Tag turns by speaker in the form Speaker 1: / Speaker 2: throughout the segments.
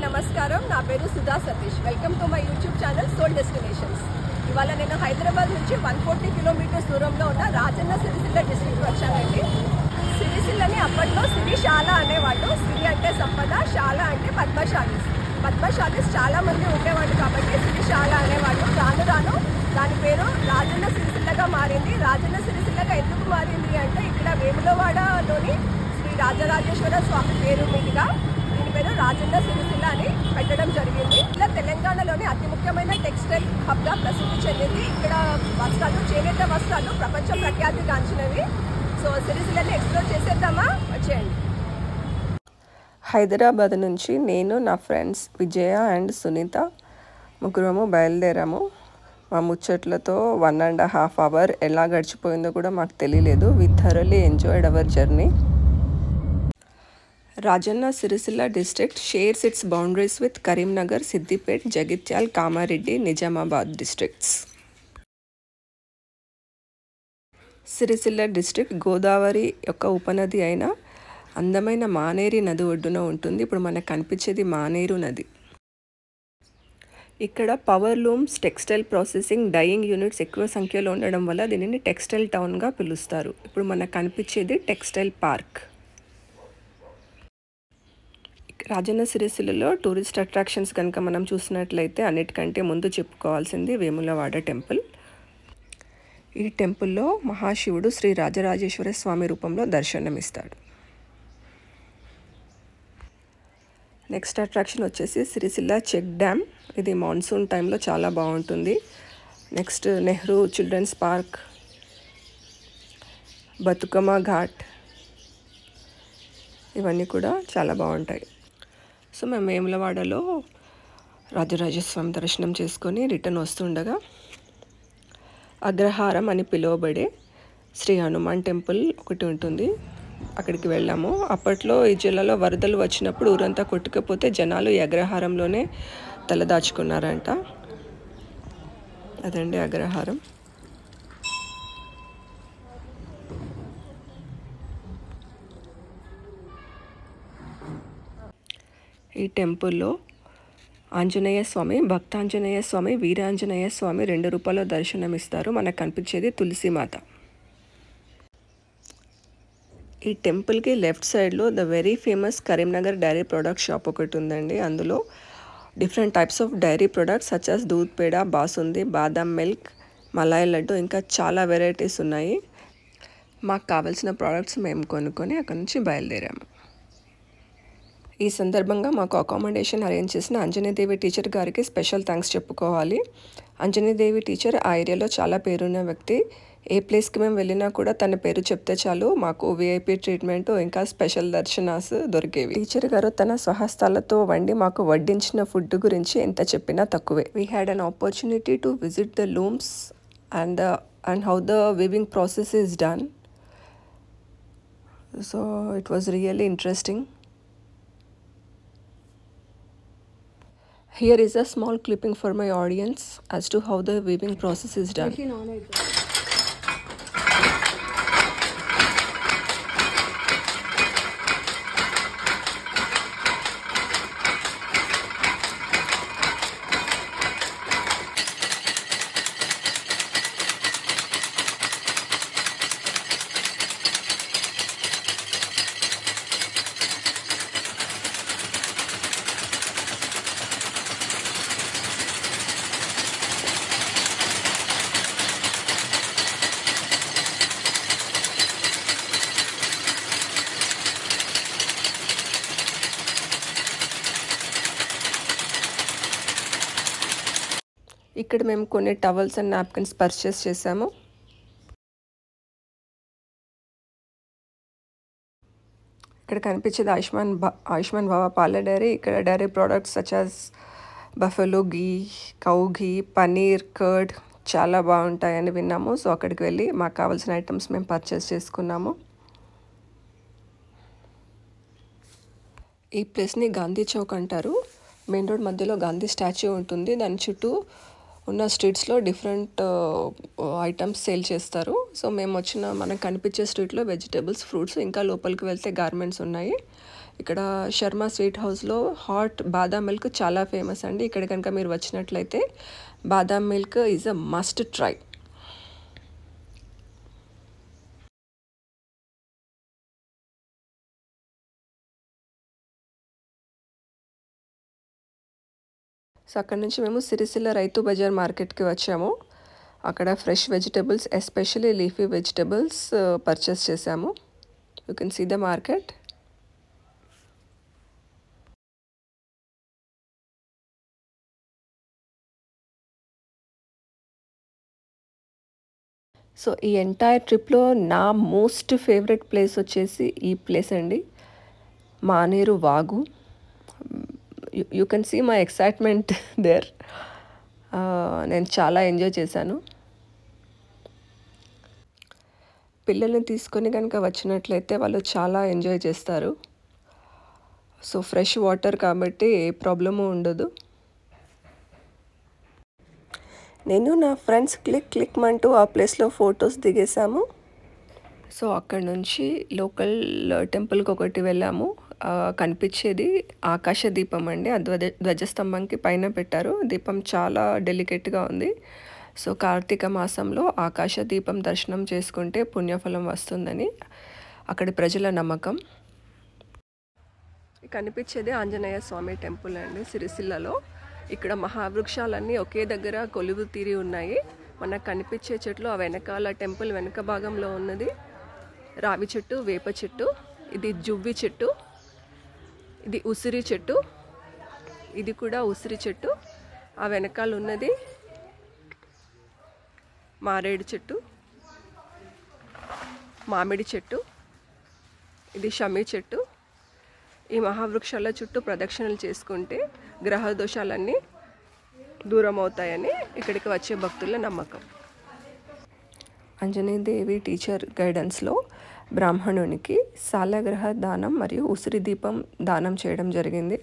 Speaker 1: నమస్కారం. నా పేరు Sudha Satish. Welcome to my YouTube channel soul destinations. ఇవాళ నేను హైదరాబాద్ నుంచి 140 కిలోమీటర్స్ దూరంలో ఉన్న రాజన్న సిరిసిల్ల డిస్ట్రిక్ట్ వచ్చానండి. సిరిసిల్లని అప్పట్లో సిరిశాల అనేవాళ్ళు. సిరి అంటే సంపద, శాల అంటే పద్మశాలీస్. పద్మశాలీస్ చాలా మంది ఉండేవాళ్ళు కాబట్టి సిరిశాల అనేవాళ్ళు. రాను రాను దాని పేరు రాజన్న సిరిసిల్లగా మారింది. రాజన్న సిరిసిల్లగా ఎందుకు మారింది అంటే ఇక్కడ వేములవాడలోని శ్రీ రాజరాజేశ్వర స్వామి పేరు మీదుగా దీని పేరు రాజన్న సిరిసిల్ల అని పెట్టడం జరిగింది. ఇలా తెలంగాణలోని అతి ముఖ్యమైన టెక్స్టైల్ హబ్గా ప్రసిద్ధి చెందింది. ఇక్కడ వస్త్రాలు, చేనేత వస్త్రాలు ప్రపంచ ప్రఖ్యాతిగాంచినవి. సో సిరిసిల్లని ఎక్స్ప్లోర్ చేసేద్దామా? వచ్చేయండి.
Speaker 2: హైదరాబాద్ నుంచి నేను, నా ఫ్రెండ్స్ విజయ అండ్ సునీత ముగ్గురము బయలుదేరాము. మా ముచ్చట్లతో 1.5 hours ఎలా గడిచిపోయిందో కూడా మాకు తెలియలేదు. We thoroughly enjoyed our journey. Rajanna Sircilla district shares its boundaries with Karimnagar, Siddipet, Jagityal, Kamareddy, Nizamabad districts. Sircilla district Godavari యొక్క ఉపనది అయిన అందమైన మానేరు నది ఒడ్డున ఉంటుంది. ఇప్పుడు మనకు కనిపించేది మానేరు నది. ఇక్కడ power looms, textile processing, dyeing units ఎక్కువ సంఖ్యలో ఉండడం వల్ల దీనిని టెక్స్టైల్ టౌన్గా పిలుస్తారు. ఇప్పుడు మనకు కనిపించేది టెక్స్టైల్ పార్క్. రాజన్న సిరిసిల్లలో టూరిస్ట్ అట్రాక్షన్స్ కనుక మనం చూసినట్లయితే అన్నిటికంటే ముందు చెప్పుకోవాల్సింది వేములవాడ టెంపుల్. ఈ టెంపుల్లో మహాశివుడు శ్రీ రాజరాజేశ్వర స్వామి రూపంలో దర్శనమిస్తాడు. నెక్స్ట్ అట్రాక్షన్ వచ్చేసి సిరిసిల్ల చెక్ డ్యామ్. ఇది మాన్సూన్ టైంలో చాలా బాగుంటుంది. Next Nehru children's park, Bathukamma ghat, ఇవన్నీ కూడా చాలా బాగుంటాయి. సో మేము వేములవాడలో రాజరాజస్వామి దర్శనం చేసుకొని రిటర్న్ వస్తుండగా అగ్రహారం అని పిలువబడే శ్రీ హనుమాన్ టెంపుల్ ఒకటి ఉంటుంది. అక్కడికి వెళ్ళాము. అప్పట్లో ఈ జిల్లాలో వరదలు వచ్చినప్పుడు ఊరంతా కొట్టుకపోతే జనాలు ఈ అగ్రహారంలోనే తలదాచుకున్నారంట. అదండి అగ్రహారం. ఈ టెంపుల్లో ఆంజనేయ స్వామి, భక్తాంజనేయ స్వామి, వీరాంజనేయ స్వామి 2 రూపాయల దర్శనమిస్తారు. మనకు కనిపించేది తులసిమాత. ఈ టెంపుల్కి లెఫ్ట్ సైడ్లో the very famous Karimnagar dairy product shop ఒకటి ఉందండి. అందులో different types of dairy products such as doodh peda, basundi, బాదం మిల్క్, మలాయ్ లడ్డు, ఇంకా చాలా వెరైటీస్ ఉన్నాయి. మాకు కావాల్సిన ప్రోడక్ట్స్ మేము కొనుక్కొని అక్కడి నుంచి బయలుదేరాము. ఈ సందర్భంగా మాకు అకామిడేషన్ అరేంజ్ చేసిన అంజనీదేవి టీచర్ గారికి స్పెషల్ థ్యాంక్స్ చెప్పుకోవాలి. అంజనీదేవి టీచర్ ఆ ఏరియాలో చాలా పేరున్న వ్యక్తి. ఏ ప్లేస్కి మేము వెళ్ళినా కూడా తన పేరు చెప్తే చాలు మాకు విఐపి ట్రీట్మెంట్, ఇంకా స్పెషల్ దర్శనాస్ దొరికేవి. టీచర్ గారు తన స్వహస్తాలతో వండి మాకు వడ్డించిన ఫుడ్ గురించి ఎంత చెప్పినా తక్కువే. We had an opportunity to visit the looms and how the weaving process is done. So it was really interesting. Here is a small clipping for my audience as to how the weaving process is done. ఇక్కడ మేము కొన్ని towels and napkins purchase చేసాము. ఇక్కడ కనిపించేది ఆయుష్మాన్ భవ పాల dairy. ఇక్కడ dairy products such as buffalo ghee, cow ghee, paneer, curd చాలా బాగుంటాయని విన్నాము. సో అక్కడికి వెళ్ళి మాకు కావాల్సిన ఐటమ్స్ మేము పర్చేస్ చేసుకున్నాము. ఈ ప్లేస్ని గాంధీ చౌక్ అంటారు. మెయిన్ రోడ్ మధ్యలో గాంధీ స్టాచ్యూ ఉంటుంది. దాని చుట్టూ ఉన్న స్ట్రీట్స్లో డిఫరెంట్ ఐటమ్స్ సేల్ చేస్తారు. సో మేము మనకు కనిపించే స్ట్రీట్లో వెజిటేబుల్స్, ఫ్రూట్స్, ఇంకా లోపలికి వెళ్తే గార్మెంట్స్ ఉన్నాయి. ఇక్కడ శర్మ స్వీట్ హౌస్లో హాట్ బాదాం మిల్క్ చాలా ఫేమస్ అండి. ఇక్కడ కనుక మీరు వచ్చినట్లయితే badam milk is a must try. So అక్కడ నుంచి మేము సిరిసిల్ల రైతు బజార్ మార్కెట్కి వచ్చాము. అక్కడ fresh vegetables, especially leafy vegetables purchase చేసాము. You can see the market. So ఈ ఎంటైర్ ట్రిప్లో నా మోస్ట్ ఫేవరెట్ ప్లేస్ వచ్చేసి ఈ ప్లేస్ అండి, మానేరు వాగు. You can see my excitement there. నేను చాలా ఎంజాయ్ చేశాను. పిల్లల్ని తీసుకొని కనుక వచ్చినట్లయితే వాళ్ళు చాలా ఎంజాయ్ చేస్తారు. సో ఫ్రెష్ వాటర్ కాబట్టి ఏ ప్రాబ్లము ఉండదు. నేను నా ఫ్రెండ్స్ క్లిక్ మంటూ ఆ ప్లేస్లో ఫొటోస్ దిగేసాము. సో అక్కడ నుంచి లోకల్ టెంపుల్కి ఒకటి వెళ్ళాము. కనిపించేది ఆకాశ దీపం అండి. ఆ ధ్వజస్తంభంకి పైన పెట్టారు. దీపం చాలా డెలికేట్గా ఉంది. సో కార్తీక మాసంలో ఆకాశ దీపం దర్శనం చేసుకుంటే పుణ్యఫలం వస్తుందని అక్కడి ప్రజల నమ్మకం. కనిపించేది ఆంజనేయ స్వామి టెంపుల్ అండి సిరిసిల్లలో. ఇక్కడ మహావృక్షాలన్నీ ఒకే దగ్గర కొలువు తీరి ఉన్నాయి. మనకు కనిపించే చెట్లు ఆ వెనకాల టెంపుల్ వెనక భాగంలో ఉన్నది రావి చెట్టు, వేప చెట్టు, ఇది జువ్వి చెట్టు, ఇది ఉసిరి చెట్టు, ఇది కూడా ఉసిరి చెట్టు. ఆ వెనకాల ఉన్నది మారేడు చెట్టు, మామిడి చెట్టు, ఇది షమి చెట్టు. ఈ మహావృక్షాల చుట్టూ ప్రదక్షిణలు చేసుకుంటే గ్రహ దోషాలన్నీ దూరం అవుతాయని ఇక్కడికి వచ్చే భక్తుల నమ్మకం. అంజనీదేవి టీచర్ గైడెన్స్లో బ్రాహ్మణునికి సాలగ్రహ దానం మరియు ఉసిరి దీపం దానం చేయడం జరిగింది.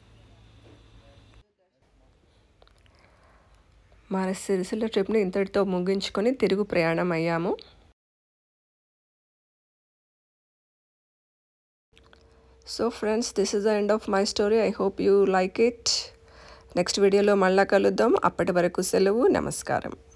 Speaker 2: మా సిరిసిల్ల ట్రిప్ని ఇంతటితో ముగించుకొని తిరుగు ప్రయాణం అయ్యాము. So friends, this is the end of my story. I hope you like it. Next వీడియోలో మళ్ళా కలుద్దాం. అప్పటి వరకు సెలవు. నమస్కారం.